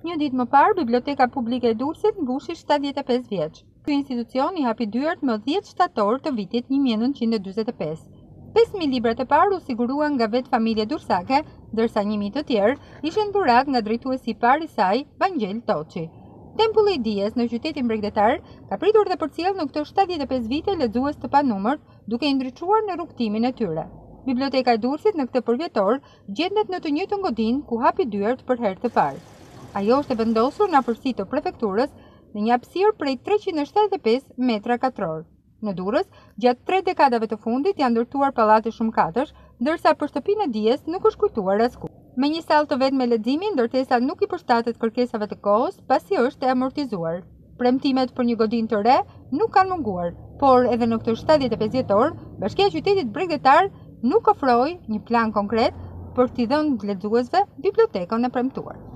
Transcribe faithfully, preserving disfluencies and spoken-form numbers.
Një ditë më parë, Biblioteka Publike e Durrësit mbushi shtatëdhjetë e pesë vjeç. Ky institucion i hapi dyert më dhjetë shtator të vitit një mijë e nëntëqind e dyzet e pesë. pesë mijë librat e parë u siguruan nga vetë familja Dursake, ndërsa një mijë të tjerë ishin dhurat nga drejtuesi i parë i saj, Vangjel Toçi. Tempulli i dijes në qytetin bregdetar ka pritur të përcjellë në këto shtatëdhjetë e pesë vite lexues të panumërt, duke i ndriçuar në rrugtimin e tyre. Biblioteka e Durrësit në këtë përvjetor gjendet në të njëjtën godinë ku hapi dyert për herë të parë. Ajo është e vendosur në afërsi të prefekturës në një hapësirë prej treqind e shtatëdhjetë e pesë metra katror. Në Durrës, gjatë tre dekadave të fundit janë ndërtuar pallate shumëkatësh, ndërsa për shtëpinë e dijes nuk është kujtuar askush. Me një sallë të vetë me leximi, ndërtesa nuk i përshtatet kërkesave të kohës, pasi është e amortizuar. Premtimet për një godinë të re nuk kanë munguar, por edhe në këtë shtatëdhjetë e pesë vjetor, Bashkia e Qytetit Bregdetar nuk ofroi një plan konkret për t'i dhënë lexuesve bibliotekën e premtuar.